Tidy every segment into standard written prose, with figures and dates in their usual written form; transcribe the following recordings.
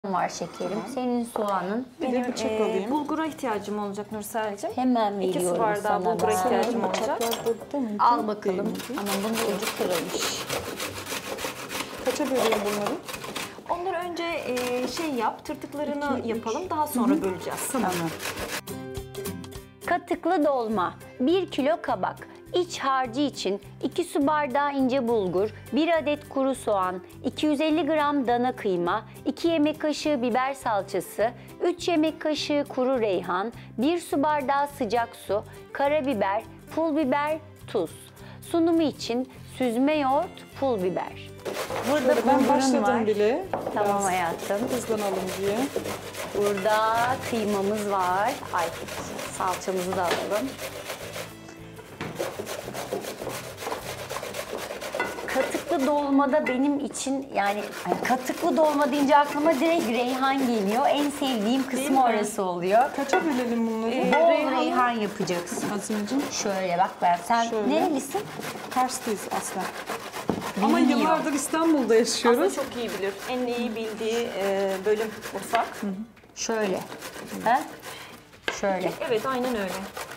var şekerim. Tamam. Senin soğanın. Benim alayım. Bulgura ihtiyacım olacak Nursel'cim. Hemen veriyorum 2 su bardağı bulgura ihtiyacım olacak. Al bakalım. Ama bunun ucu kırılmış. Kaça böleyim bunları? Onları önce tırtıklarını yapalım. Daha sonra böleceğiz. Tamam. Katıklı dolma. 1 kilo kabak. İç harcı için 2 su bardağı ince bulgur, 1 adet kuru soğan, 250 gram dana kıyma, 2 yemek kaşığı biber salçası, 3 yemek kaşığı kuru reyhan, 1 su bardağı sıcak su, karabiber, pul biber, tuz. Sunumu için süzme yoğurt, pul biber. Burada ben başladım bile. Tamam Biraz hayatım. hızlanalım diye. Burada kıymamız var. Ay, salçamızı da alalım. Katıklı dolmada benim için yani katıklı dolma deyince aklıma direkt reyhan geliyor. En sevdiğim kısmı orası oluyor. Kaça bölelim bunları? Bol reyhan yapacaksın. Azimciğim. Şöyle bak ben. Sen Şöyle. nerelisin? Karslıyız aslen. Ama Bilmiyor. yıllardır İstanbul'da yaşıyoruz. Aslında çok iyi bilir. En iyi bildiği bölüm mutfak. Şöyle. Ha? Şöyle. Evet, aynen öyle.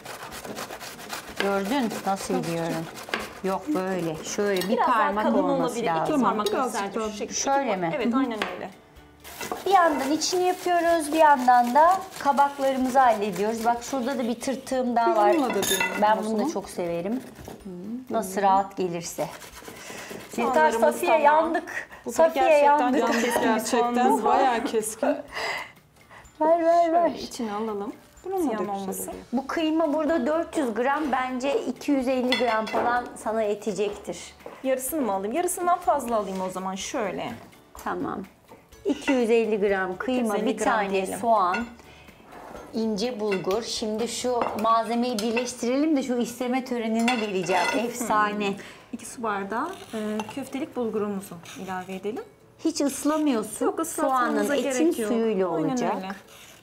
Gördün nasıl diyorum. Yok böyle. Şöyle bir Biraz daha parmak kalın olması olabilir. 2 lazım. parmak Birazcık Nursel'cim daha. şu şekilde. Şöyle mi? Evet, aynen öyle. Bir yandan içini yapıyoruz, bir yandan da kabaklarımızı hallediyoruz. Bak şurada da bir tırtığım daha var. Bununla da deneyelim Ben o bunu da zaman. çok severim. Nasıl rahat gelirse. Yeter Soğanlarımız Safiye tamam. yandık. Bu da Safiye gerçekten yandık. Yalnız gerçekten bayağı keskin. Ver. İçine alalım. Bunun da Ziyan güzel olmasın. oluyor. Bu kıyma burada 400 gram, bence 250 gram falan sana yetecektir. Yarısını mı alayım? Yarısından fazla alayım o zaman. Şöyle. Tamam. 250 gram kıyma, 250 bir gram tane diyelim. soğan, ince bulgur. Şimdi şu malzemeyi birleştirelim de şu isteme törenine geleceğim. Efsane. 2 su bardağı köftelik bulgurumuzu ilave edelim. Hiç ıslamıyorsun. Yok, Soğanın ıslatmamıza etin gerek yok. suyuyla Aynen olacak. öyle.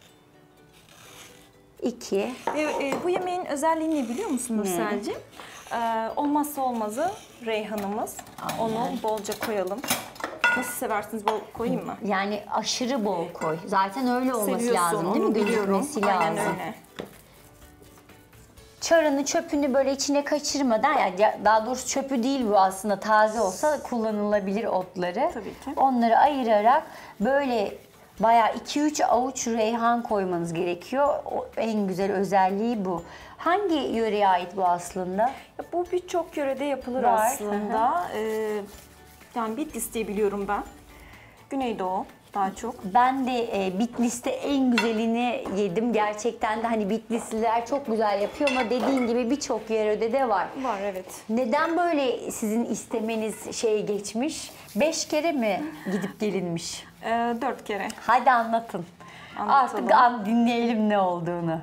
2. Bu yemeğin özelliği ne biliyor musun Nursel'cim? Olmazsa olmazı reyhanımız. Onu bolca koyalım. Nasıl seversiniz, bol koyayım mı? Yani aşırı bol koy. Zaten öyle olması Seviyorsun, lazım değil mi? onu biliyorum. Gözükmesi lazım. Aynen öyle. Çarını çöpünü böyle içine kaçırmadan, yani daha doğrusu çöpü değil bu aslında, taze olsa kullanılabilir otları. Tabii ki. Onları ayırarak böyle bayağı 2-3 avuç reyhan koymanız gerekiyor. En güzel özelliği bu. Hangi yöreye ait bu aslında? Ya, bu birçok yörede yapılır Var, aslında. Yani Bitlis diye biliyorum ben. Güneydoğu daha çok. Ben de Bitlis'te en güzelini yedim. Gerçekten de hani Bitlisliler çok güzel yapıyor ama dediğin gibi birçok yörede de var. Var, evet. Neden böyle sizin istemeniz geçmiş? 5 kere mi gidip gelinmiş? 4 kere. Hadi anlatın. Anlatalım. Artık dinleyelim ne olduğunu.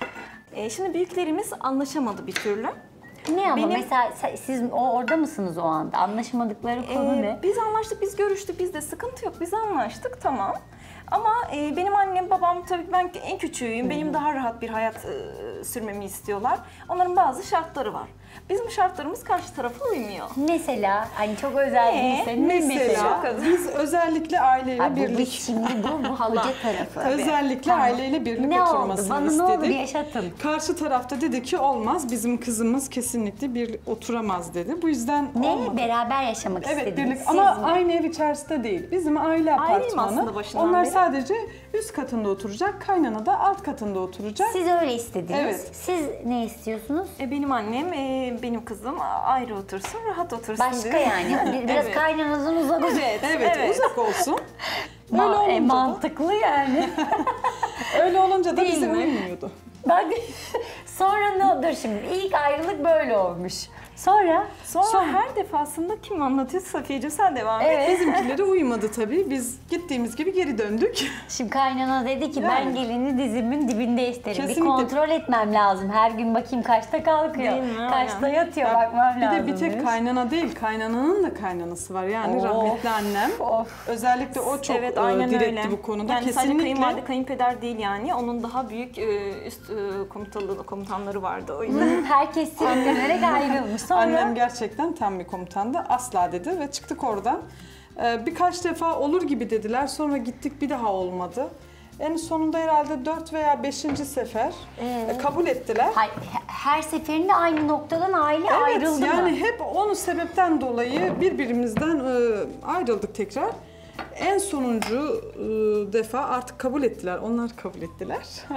Şimdi büyüklerimiz anlaşamadı bir türlü. Ne ama Benim- mesela siz orada mısınız o anda? Anlaşmadıkları konu ne? Biz anlaştık, biz görüştük, bizde sıkıntı yok, biz anlaştık, tamam. Ama benim annem, babam, tabii ben en küçüğüyüm, benim daha rahat bir hayat sürmemi istiyorlar. Onların bazı şartları var. Bizim şartlarımız karşı tarafa uymuyor. Mesela hani çok özel değilse ne Mesela biz özellikle aileyle Ha, bu birlik. şimdi bu hoca tarafı. Özellikle Tamam. aileyle birlik Ne oldu? oturmasını Bana istedik. ne oldu? Yaşatın. Karşı tarafta dedi ki olmaz, bizim kızımız kesinlikle bir oturamaz dedi. Bu yüzden Ne? olmadı. Beraber yaşamak Evet, istediniz. birlik Siz ama mi? aynı ev içerisinde değil. Bizim aile Aileyim apartmanı. aslında başından Onlar beri. sadece üst katında oturacak, kaynana da alt katında oturacak. Siz öyle istediniz. Evet. Siz ne istiyorsunuz? Benim annem, benim kızım ayrı otursun, rahat otursun Başka diyor. yani. Biraz Evet. kaynanızın uzak. Evet, uzak olsun. Öyle olunca da, Mantıklı yani. öyle olunca da Değil bize mi? uymuyordu. Ben sonra ne? Dur şimdi. İlk ayrılık böyle olmuş. Sonra? Sonra her defasında kim anlatıyor? Safiyeciğim sen devam et. Evet. Bizimkilere uymadı tabii. Biz gittiğimiz gibi geri döndük. Şimdi kaynana dedi ki ben Yani. gelini dizimin dibinde isterim. Kesinlikle. Bir kontrol etmem lazım. Her gün bakayım kaçta kalkıyor. Değil mi? Kaçta Aynen. yatıyor bakmam Bir lazım. de bir tek demiş. kaynana değil, kaynananın da kaynanası var. Yani Of. rahmetli annem. Of. Özellikle o çok Evet, aynen diretti öyle. bu konuda. Yani sadece Kesinlikle. kayınvalide, kayınpeder değil yani. Onun daha büyük üst komutanları vardı o yüzden. Herkes sinirlenerek ayrılmış. Sonra Annem gerçekten tam bir komutandı. Asla dedi ve çıktık oradan. Birkaç defa olur gibi dediler. Sonra gittik, bir daha olmadı. En sonunda herhalde 4 veya 5. sefer kabul ettiler. Her seferinde aynı noktadan aile Evet, ayrıldı yani mı? hep onun sebepten dolayı birbirimizden ayrıldık tekrar. En sonuncu defa artık kabul ettiler. Onlar kabul ettiler.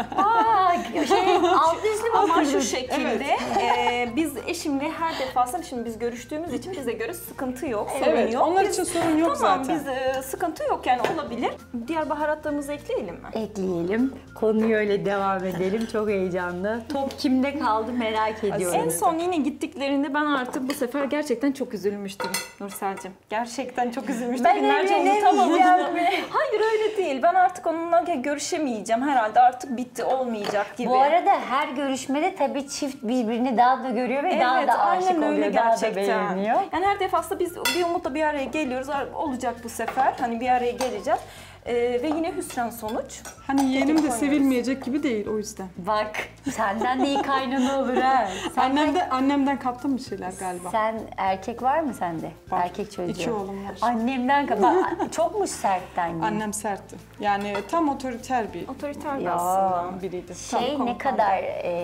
Alt üstü mü Ama şu okudunuz? şekilde biz eşimle her defasında, şimdi biz görüştüğümüz için bize göre sıkıntı yok, sorun Evet, yok. onlar Biz- için sorun yok tamam, zaten. biz sıkıntı yok yani, olabilir. Diğer baharatlarımızı ekleyelim mi? Ekleyelim. Konuyu öyle devam edelim. Çok heyecanlı. Top kimde kaldı merak ediyorum. En son yine gittiklerinde ben artık bu sefer gerçekten çok üzülmüştüm Nursel'cim. Gerçekten çok üzülmüştüm. Ben Günlerce evlenemeyeceğim unutamamıştım. mi? Hayır, öyle değil. Ben artık onunla görüşemeyeceğim. Herhalde artık bitti, olmayacak gibi. Bu arada her görüşmede tabii çift birbirini daha da görüyor ve daha Evet, da aşık aynen öyle oluyor, daha da gerçekten. beğeniyor. Yani her defasında biz bir umutla bir araya geliyoruz. Olacak bu sefer. Hani bir araya geleceğiz. Ve yine hüsran sonuç. Hani yeğenim de koyuyoruz. sevilmeyecek gibi değil, o yüzden. Bak senden de iyi kaynana olur ha. Annemden kaptım bir şeyler galiba. Sen erkek var mı sende? Var. Erkek çocuğu. 2 oğlum var. Annemden çok mu sertten yine? Annem sertti. Yani tam otoriter bir Otoriter Ya. aslında. biriydi. Şey, ne kadar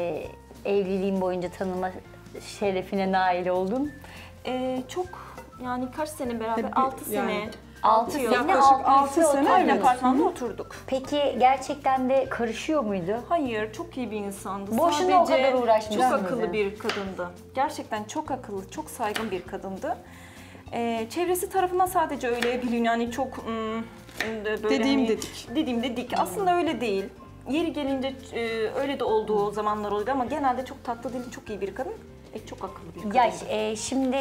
evliliğin boyunca tanıma şerefine nail oldun? Çok, yani kaç sene beraber? Hep 6 yani. sene. 6 sene, Yaklaşık 6 sene, Aynı evet. apartmanda oturduk. Peki gerçekten de karışıyor muydu? Hayır, çok iyi bir insandı. Boşuna o Sadece kadar uğraşmış çok mıydı? akıllı bir kadındı. Gerçekten çok akıllı, çok saygın bir kadındı. Çevresi tarafından sadece öyle biliniyor. Yani çok böyle Dediğim hani, dedik. Dediğim dedik. Aslında öyle değil. Yeri gelince öyle de olduğu zamanlar oluyor ama genelde çok tatlı dili, çok iyi bir kadın. Çok akıllı bir kadın. Ya şimdi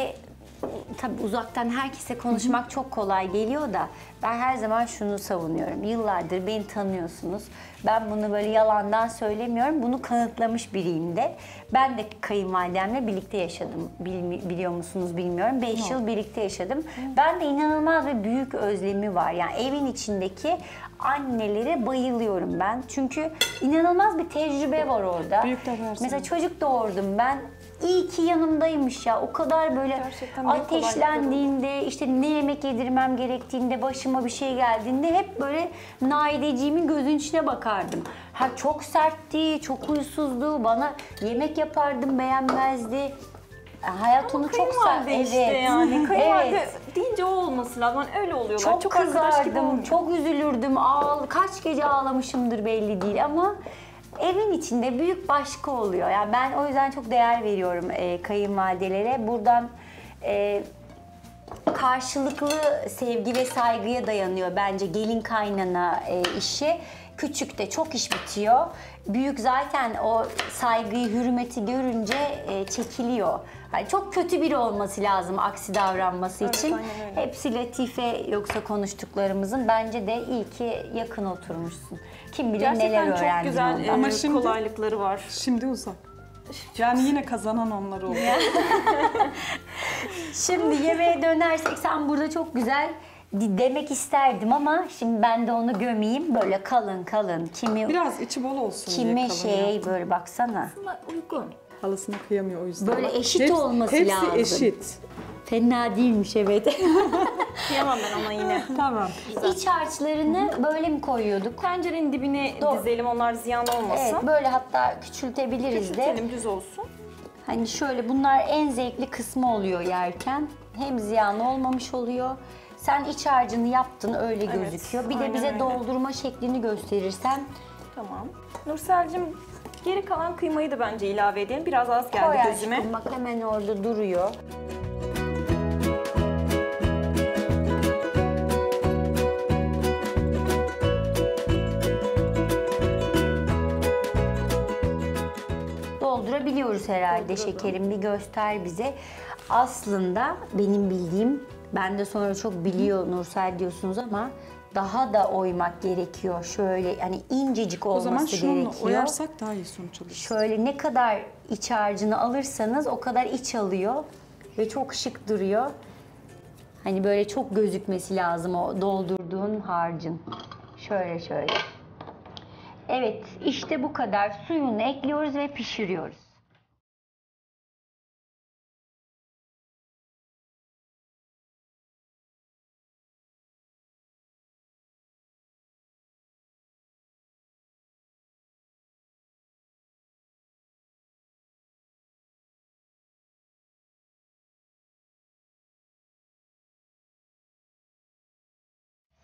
tabii uzaktan herkese konuşmak çok kolay geliyor da ben her zaman şunu savunuyorum. Yıllardır beni tanıyorsunuz. Ben bunu böyle yalandan söylemiyorum. Bunu kanıtlamış biriyim de. Ben de kayınvalidemle birlikte yaşadım. Biliyor musunuz bilmiyorum. 5 yıl birlikte yaşadım. Ben de inanılmaz ve büyük özlemi var. Yani evin içindeki annelere bayılıyorum ben. Çünkü inanılmaz bir tecrübe var orada. Büyükler her Mesela zaman. çocuk doğurdum ben. İyi ki yanımdaymış ya. O kadar böyle Gerçekten büyük ateşlendiğinde, işte ne yemek yedirmem gerektiğinde, başıma bir şey geldiğinde hep böyle Naideciğimin gözünün içine bakardım. Ha, çok sertti, çok huysuzdu. Bana yemek yapardım, beğenmezdi. Hayat onu çok sert. Kayınvalide işte yani. Kayınvalide Evet. deyince o olması lazım. Yani öyle oluyorlar. Çok arkadaş gibi kızardım, olmuyor. çok üzülürdüm. Kaç gece ağlamışımdır belli değil ama evin içinde büyük başka oluyor. Yani ben o yüzden çok değer veriyorum kayınvalidelere. Buradan karşılıklı sevgi ve saygıya dayanıyor bence gelin kaynana işi. Küçükte çok iş bitiyor. Büyük zaten o saygıyı, hürmeti görünce çekiliyor. Yani çok kötü biri olması lazım aksi davranması Evet, için. aynen öyle. Hepsi latife yoksa konuştuklarımızın. Bence de iyi ki yakın oturmuşsun. Kim bilir neler Gerçekten çok öğrendin güzel ondan. Ama şimdi- kolaylıkları var. Şimdi uzak. Yani yine kazanan onlar oldu. Şimdi yemeğe dönersek sen burada çok güzel demek isterdim ama şimdi ben de onu gömeyim. Böyle kalın kalın. Biraz içi bol olsun Kime diye kalın şey yaptım. böyle baksana. Ama uygun. Halısına kıyamıyor o yüzden. Böyle eşit olması hepsi lazım. eşit. Fena değilmiş evet. Kıyamam ben ona yine. Tamam. İç harçlarını böyle mi koyuyorduk? Tencerenin dibine Doğru. dizelim, onlar ziyan olmasın. Evet, böyle hatta küçültebiliriz de. Küçültelim, düz olsun. Hani şöyle bunlar en zevkli kısmı oluyor yerken. Hem ziyan olmamış oluyor. Sen iç harcını yaptın öyle Evet, gözüküyor. Bir de aynen bize öyle. doldurma şeklini gösterirsen Tamam. Nursel'cim, geri kalan kıymayı da bence ilave edelim. Biraz az geldi koy gözüme. aşkım, bak hemen orada duruyor. Doldurabiliyoruz herhalde Dolduralım. şekerim, bir göster bize. Aslında benim bildiğim, ben de sonra çok biliyor Nursel diyorsunuz ama daha da oymak gerekiyor. Şöyle hani incecik O olması zaman şununla gerekiyor. oyarsak daha iyi sonuç alırız. Şöyle ne kadar iç harcını alırsanız o kadar iç alıyor ve çok şık duruyor. Hani böyle çok gözükmesi lazım o doldurduğun harcın. Şöyle şöyle. Evet, işte bu kadar. Suyunu ekliyoruz ve pişiriyoruz.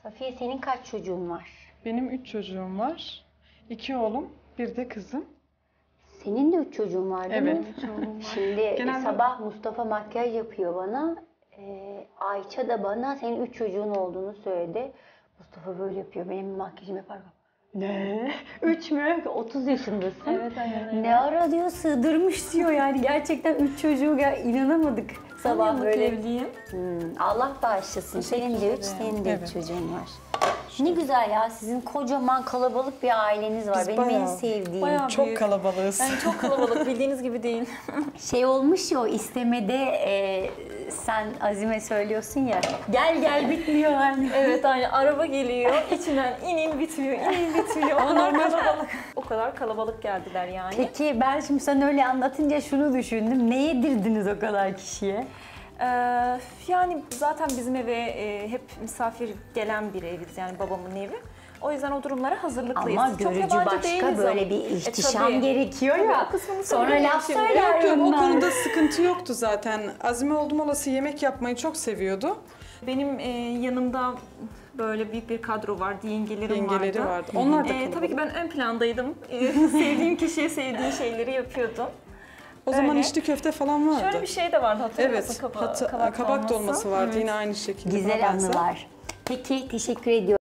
Safiye senin kaç çocuğun var? Benim 3 çocuğum var. 2 oğlum, bir de kızım. Senin de 3 çocuğun var değil mi? Evet, 3 oğlum var. Şimdi Genelde- sabah Mustafa makyaj yapıyor bana. Ayça da bana senin 3 çocuğun olduğunu söyledi. Mustafa böyle yapıyor. Benim makyajımı yapar. Ne? 3 mü? 30 yaşındasın. Evet, aynen öyle. Ne ara diyor sığdırmış diyor yani. Gerçekten 3 çocuğu inanamadık sabah böyle. evliyim. Allah bağışlasın. Senin de 3, senin de 3 Evet. çocuğun var. Ne güzel ya. Sizin kocaman kalabalık bir aileniz var. Biz Benim en bayağı- sevdiğim. bayağı Çok büyük. kalabalığız. Yani çok kalabalık, bildiğiniz gibi değil. Şey olmuş ya o istemede sen Azime söylüyorsun ya. Gel gel bitmiyor yani. Evet, aynı araba geliyor, içinden inin bitmiyor, inin bitmiyor. O kadar kalabalık. O kadar kalabalık geldiler yani. Peki ben şimdi sen öyle anlatınca şunu düşündüm. Ne yedirdiniz o kadar kişiye? Yani zaten bizim eve hep misafir gelen bir eviz, yani babamın evi. O yüzden o durumlara hazırlıklıyız. Ama Çok görücü yabancı başka değiliz böyle ama. bir ihtişam Tabii. gerekiyor Tabii, ya. o kısmını Sonra söyleyeyim laf şimdi. söyler Yok yok, o bunlar. konuda sıkıntı yoktu zaten. Azime oldum olası yemek yapmayı çok seviyordu. Benim yanımda böyle büyük bir kadro vardı, yengeleri Yengeleri vardı. Onlar da Tabii ki kalabalık. ben ön plandaydım. Sevdiğim kişiye sevdiği şeyleri yapıyordum. O zaman Öyle. içli köfte falan vardı. Şöyle bir şey de vardı, hatırlıyor musun? Evet, kabak dolması vardı Evet. yine aynı şekilde. buna Güzel benzer. anılar. Peki teşekkür ediyorum.